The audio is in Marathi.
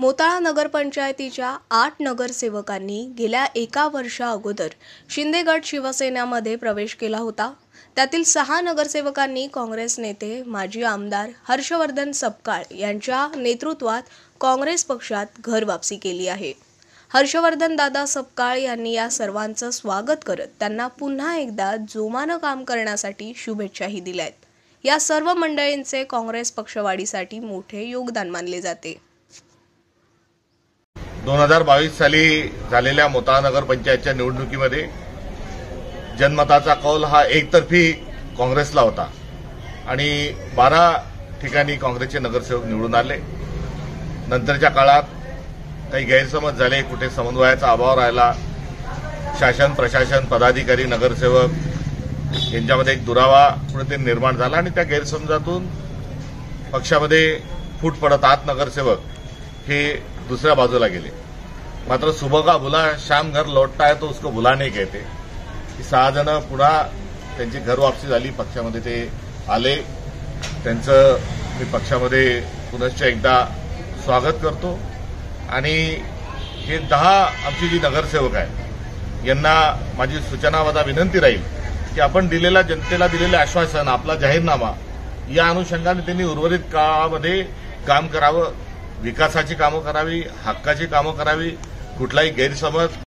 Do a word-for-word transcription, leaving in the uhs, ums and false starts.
मोताळा नगरपंचायतीच्या आठ नगरसेवकांनी गेल्या एका वर्षा अगोदर शिंदे गट शिवसेनेमध्ये प्रवेश केला होता। त्यातील सहा नगरसेवकांनी काँग्रेस नेते माजी आमदार हर्षवर्धन सपकाळ यांच्या नेतृत्वात काँग्रेस पक्षात घर वापसी केली आहे। हर्षवर्धन दादा सपकाळ यांनी या सर्वांचं स्वागत करत त्यांना पुन्हा एकदा जोमानं काम करण्यासाठी शुभेच्छाही दिल्यात। या सर्व मंडळींचे काँग्रेस पक्षवाढीसाठी मोठे योगदान मानले जाते। दोन हजार बावीस साली झालेल्या मोताळा नगरपंचायतच्या निवडणुकीमध्ये जनमताचा कौल हा एकतर्फी काँग्रेसला होता आणि बारा ठिकाणी काँग्रेसचे नगरसेवक निवडून आले। नंतरच्या काळात काही गैरसमज झाले, कुठे समन्वयाचा अभाव राहिला, शासन प्रशासन पदाधिकारी नगरसेवक यांच्यामध्ये एक दुरावा कुठेतरी निर्माण झाला आणि त्या गैरसमजातून पक्षामध्ये फूट पडत आत नगरसेवक हे दूसऱ्या बाजूला गेले। मात्र सुबह का भुला शाम घर लौटता है तो उसको भुला नहीं कहते। सहा जण पुन्हा त्यांची घर वापसी झाली, पक्षामध्ये ते आले। त्यांचं मी पक्षामध्ये पुनश्च एकदा स्वागत करतो आणि हे दहा आमची जी नगरसेवक आहे यांना माझी सूचनावदा विनंती राहील की आपण दिलेला जनतेला दिलेले आश्वासन, आपला जाहीरनामा या अनुषंगाने त्यांनी उर्वरित काळामध्ये काम करावं, विकासाची कामं करावी, हक्काची कामं करावी, कुठलाही गैरसमज